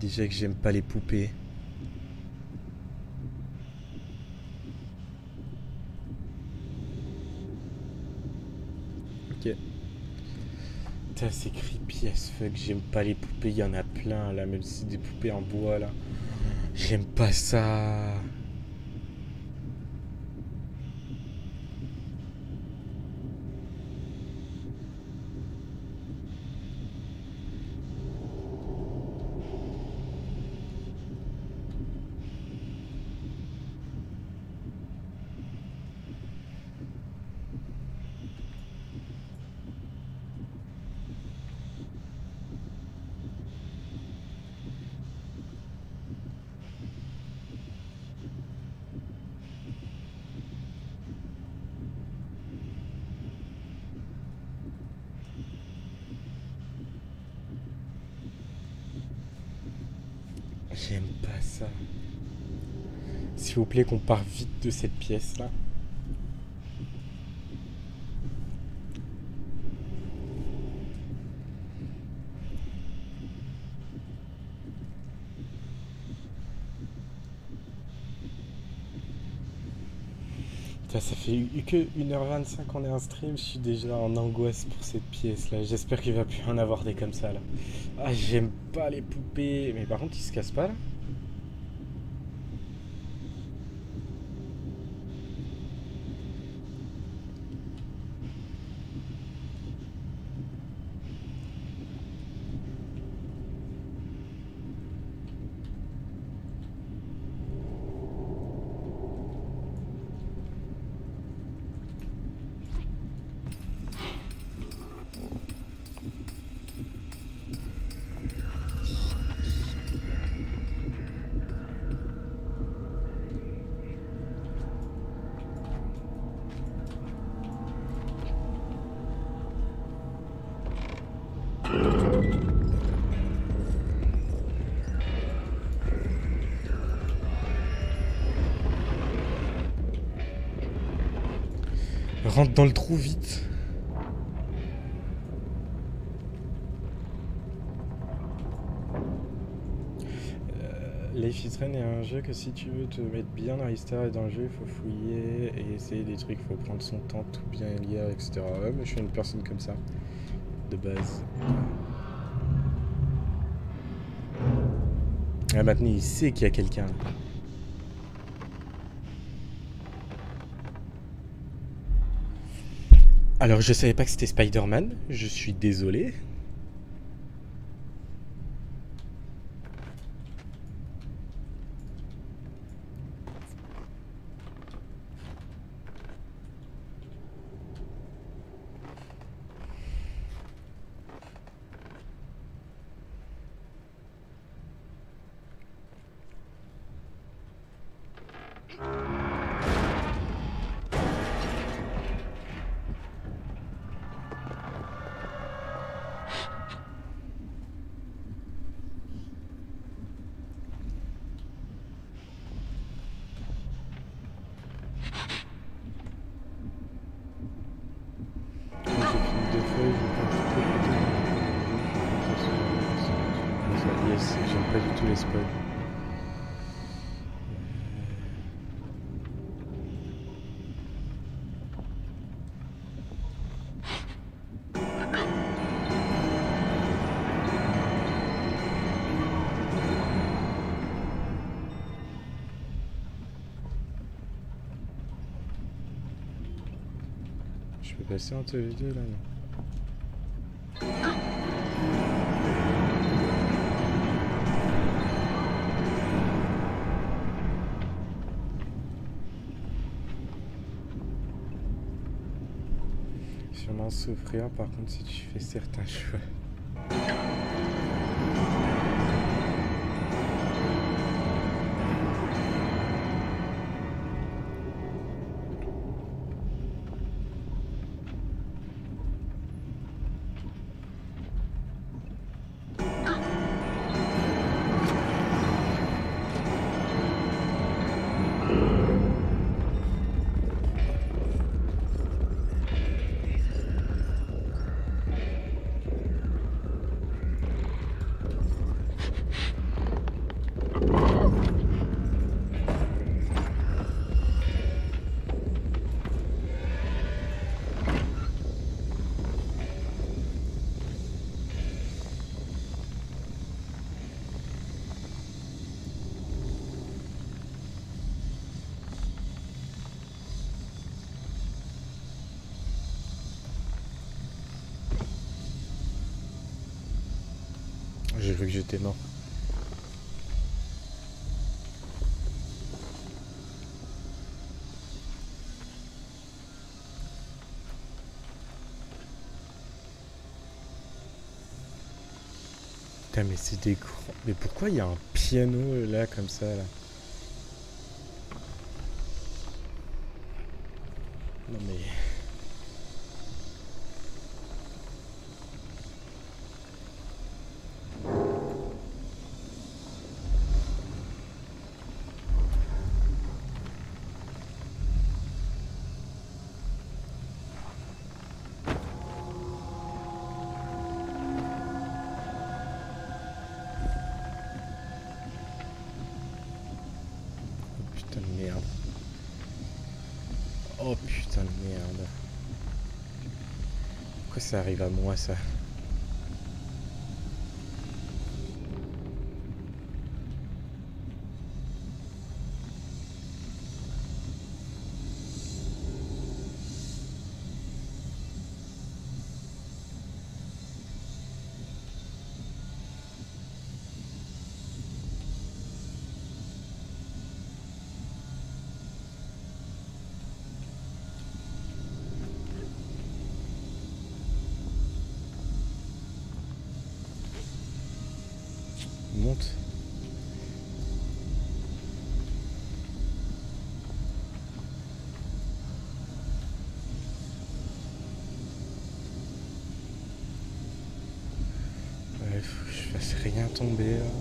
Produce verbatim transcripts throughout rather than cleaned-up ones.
Déjà que j'aime pas les poupées. Ok. Putain, c'est creepy as fuck. J'aime pas les poupées. Il y en a plein là, même si c'est des poupées en bois là. J'aime pas ça. J'aime pas ça. S'il vous plaît qu'on part vite de cette pièce là. Putain, ça fait que une heure vingt-cinq qu'on est en stream, je suis déjà en angoisse pour cette pièce là. J'espère qu'il va plus en avoir des comme ça là. Ah, j'aime pas les poupées. Mais par contre, ils se cassent pas là? Rentre dans le trou vite. Euh, Life is Strange est un jeu que si tu veux te mettre bien dans l'histoire et dans le jeu, il faut fouiller et essayer des trucs, il faut prendre son temps, tout bien lire, et cetera. Ouais, mais je suis une personne comme ça, de base. Ah, maintenant il sait qu'il y a quelqu'un. Alors je savais pas que c'était Spider-Man, je suis désolé. Yes, j'aime pas du tout les spoils. Je peux passer entre les deux là, non? Sûrement souffrir par contre si tu fais certains choix. cru que j'étais mort. Putain, mais c'est des grands... Mais pourquoi il y a un piano là, comme ça, là? Non mais... Putain de merde. Oh putain de merde. Pourquoi ça arrive à moi, ça? Monte. Ouais, faut que je fasse rien tomber là.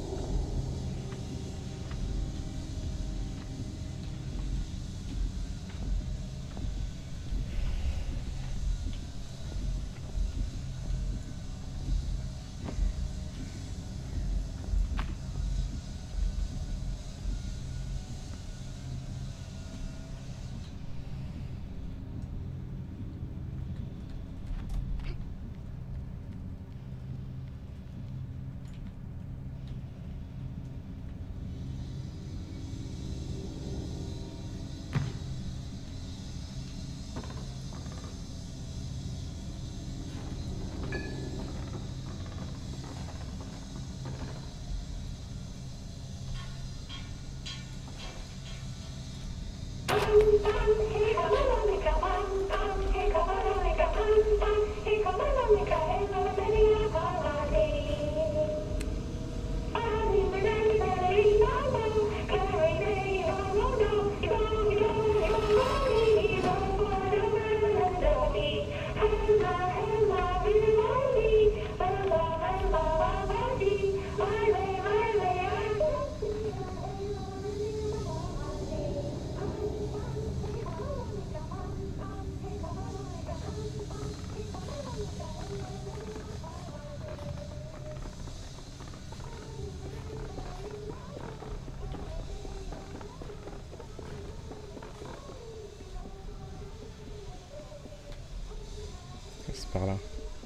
C'est par là.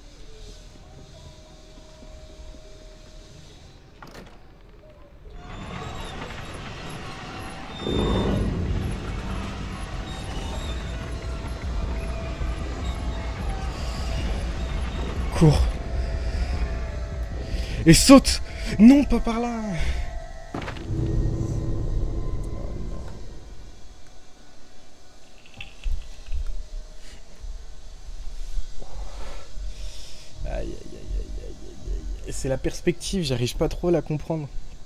Cours. Et saute. Non, pas par là. Aïe, aïe, aïe, aïe, aïe, aïe. C'est la perspective, j'arrive pas trop à la comprendre.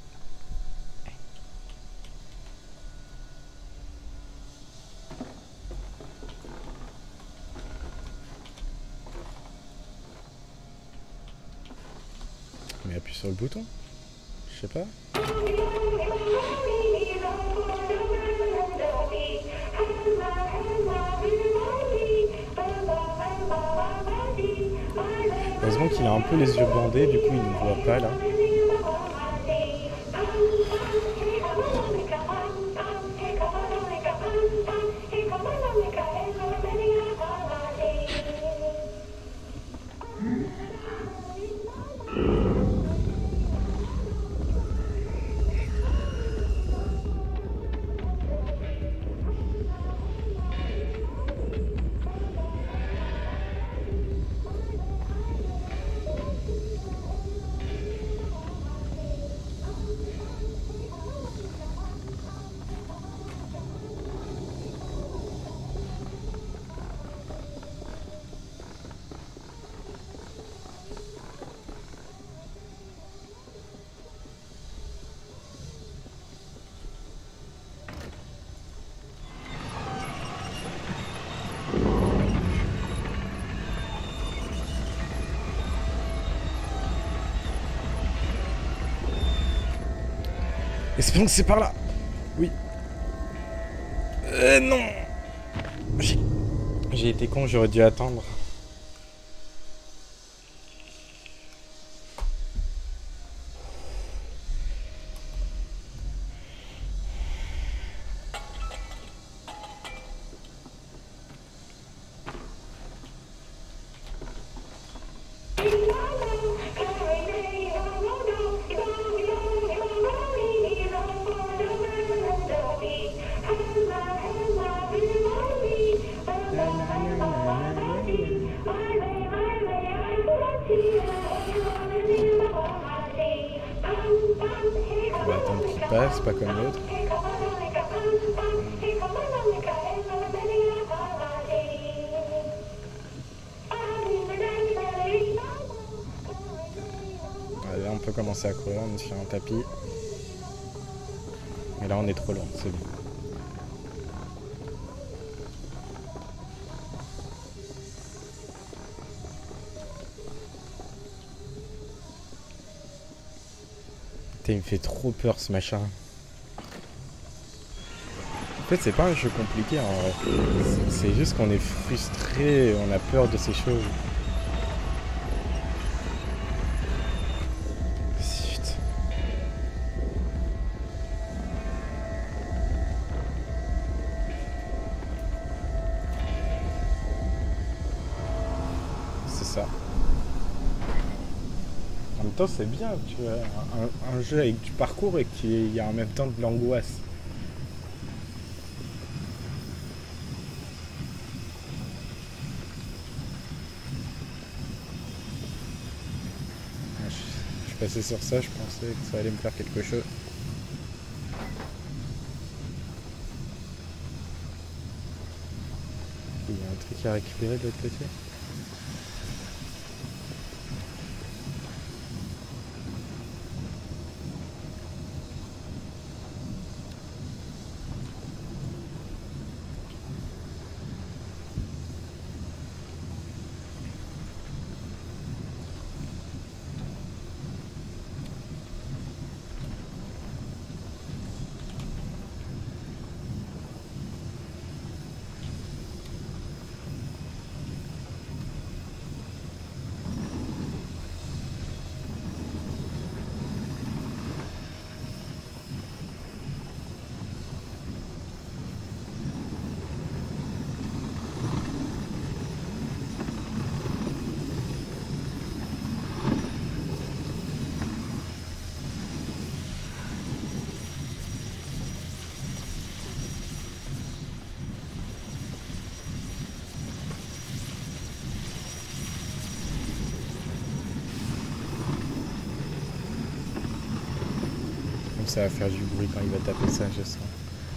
Mais appuie sur le bouton. Je sais pas. Heureusement qu'il a un peu les yeux bandés, du coup il ne voit pas là. Espérons que c'est par là. Oui. Euh, non. J'ai... J'ai été con, j'aurais dû attendre. On va attendre qu'il passe, pas comme l'autre. Là on peut commencer à courir, on est sur un tapis. Mais là on est trop loin, c'est bon. Putain, il me fait trop peur ce machin. En fait c'est pas un jeu compliqué en vrai. C'est juste qu'on est frustré, on a peur de ces choses. En même temps c'est bien, tu vois, un, un jeu avec du parcours et qu'il y a en même temps de l'angoisse. Je, je suis passé sur ça, je pensais que ça allait me faire quelque chose. Il y a un truc à récupérer de l'autre côté. Ça va faire du bruit quand il va taper ça, je sens.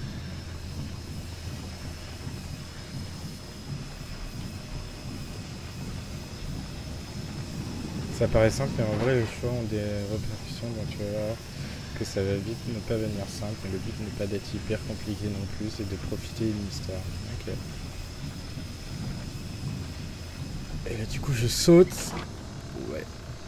Ça paraît simple, mais en vrai, les choix ont des répercussions, donc tu vas voir que ça va vite ne pas venir simple, mais le but n'est pas d'être hyper compliqué non plus, c'est de profiter d'une histoire. Ok. Et là, du coup, je saute. Ouais.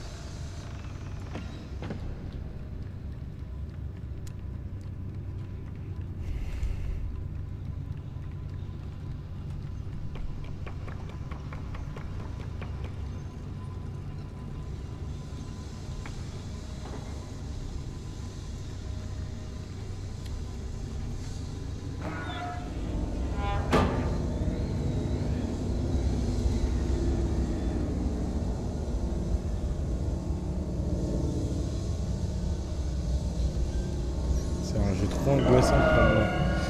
C'est un jeu trop angoissant pour moi.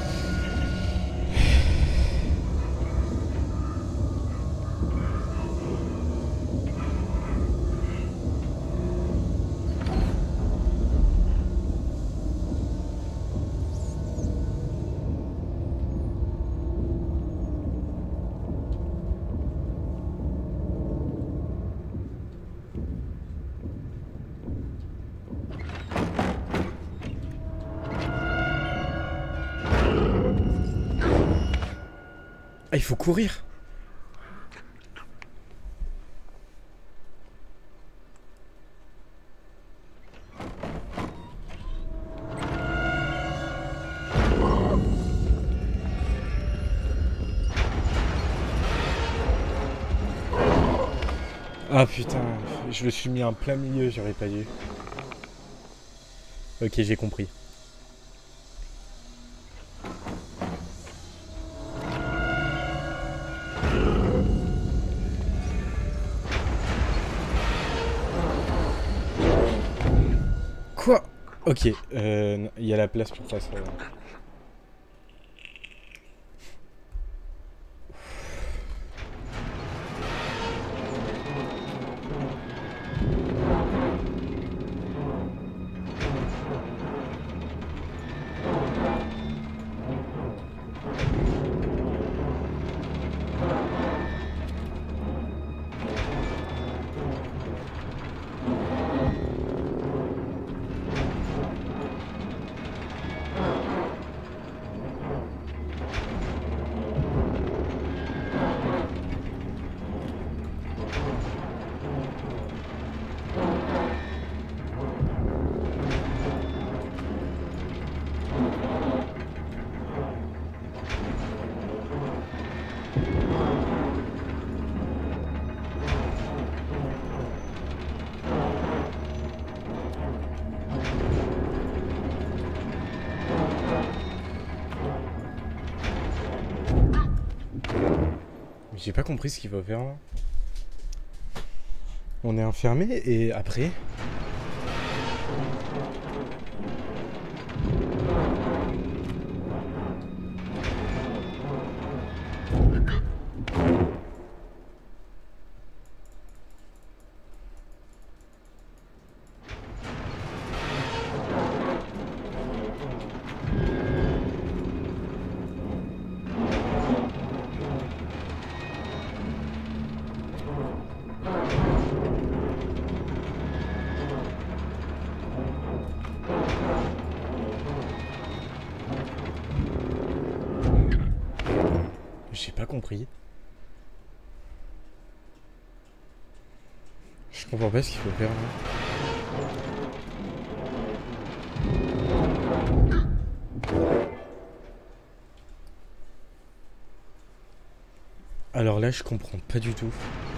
Ah, il faut courir. Ah putain, je me suis mis en plein milieu, j'aurais pas dû. Ok, j'ai compris. Quoi? Ok, euh, il y a la place pour passer. J'ai pas compris ce qu'il va faire là. On est enfermé et après. J'ai pas compris. Je comprends pas ce qu'il faut faire là. Alors là, je comprends pas du tout.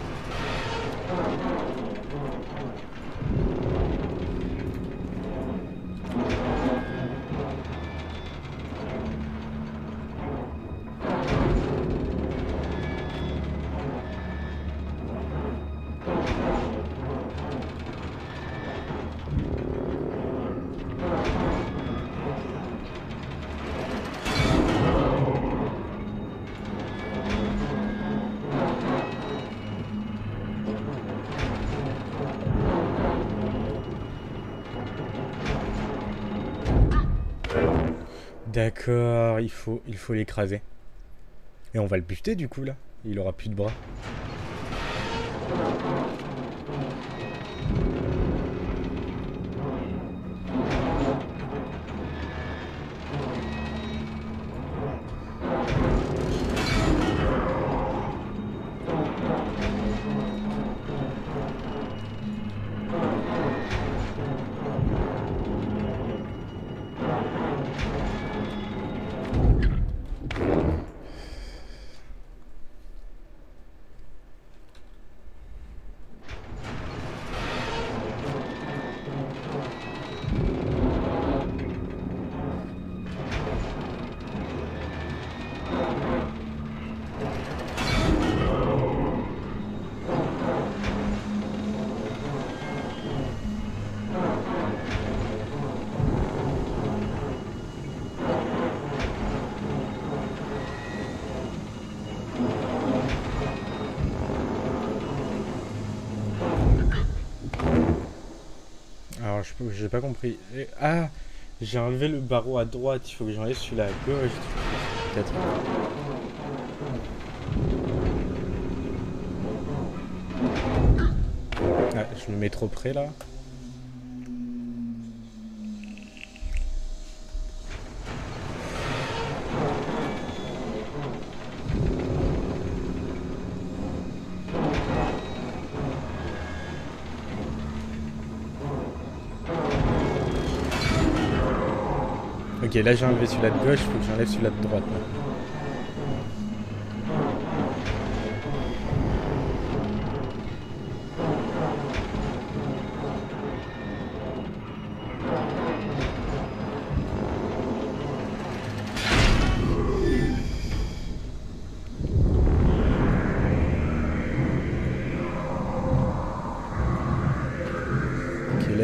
D'accord, il faut il faut l'écraser. Et on va le buter du coup là. Il aura plus de bras. Alors je j'ai pas compris. Et- ah, j'ai enlevé le barreau à droite, il faut que j'enlève celui-là à gauche. Peut-être. Ah, je me mets trop près là. Ok, là j'ai enlevé celui-là de gauche, il faut que j'enlève celui-là de droite. Là.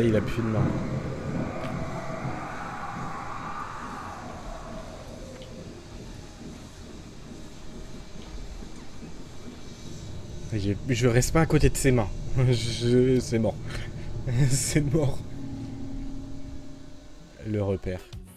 il a plus de main. Je, je reste pas à côté de ses mains. Je, c'est mort. C'est mort. Le repère.